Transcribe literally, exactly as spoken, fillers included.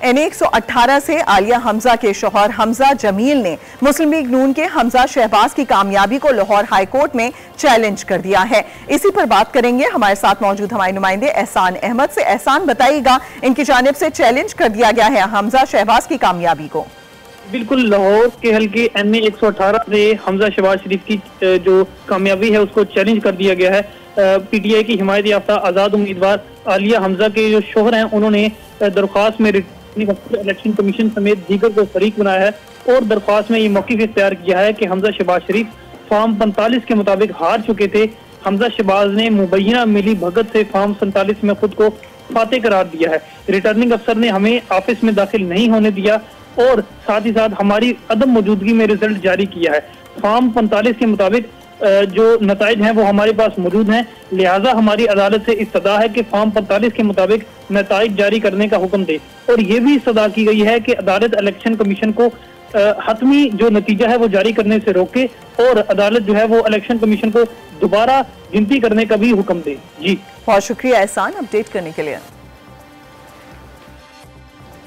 N एक सौ अठारह से आलिया हमजा के शौहर हमजा जमील ने मुस्लिम लीग नून के हमजा शहबाज की कामयाबी को लाहौर हाई कोर्ट में चैलेंज कर दिया है। इसी पर बात करेंगे, हमारे साथ मौजूद हमारे नुमाइंदे एहसान अहमद से। एहसान, बताइएगा, इनकी जानिब से चैलेंज कर दिया गया है हमजा शहबाज की कामयाबी को। बिल्कुल, लाहौर के हल्के एन ए एक सौ अठारह से हमजा शहबाज शरीफ की जो कामयाबी है उसको चैलेंज कर दिया गया है। पी टी आई की हिमायत याफ्ता आजाद उम्मीदवार आलिया हमजा के जो शोहर हैं उन्होंने दरख्वास्त में इलेक्शन कमीशन समेत दीगर को फरीक बनाया है और दरख्वास्त में ये मौक़िफ़ इख्तियार किया है कि हमजा शहबाज शरीफ फार्म पैंतालीस के मुताबिक हार चुके थे। हमजा शहबाज ने मुबैना मिली भगत से फार्म सैंतालीस में खुद को फाते करार दिया है। रिटर्निंग अफसर ने हमें ऑफिस में दाखिल नहीं होने दिया और साथ ही साथ हमारी अदम मौजूदगी में रिजल्ट जारी किया है। फार्म पैंतालीस के मुताबिक जो नताइज हैं वो हमारे पास मौजूद हैं, लिहाजा हमारी अदालत से इस्तदा है कि फार्म पैंतालीस के मुताबिक नताइज जारी करने का हुक्म दे। और ये भी इस्तदा की गई है कि अदालत इलेक्शन कमीशन को हतमी जो नतीजा है वो जारी करने से रोके और अदालत जो है वो इलेक्शन कमीशन को दोबारा गिनती करने का भी हुक्म दे। जी, बहुत शुक्रिया एहसान अपडेट करने के लिए।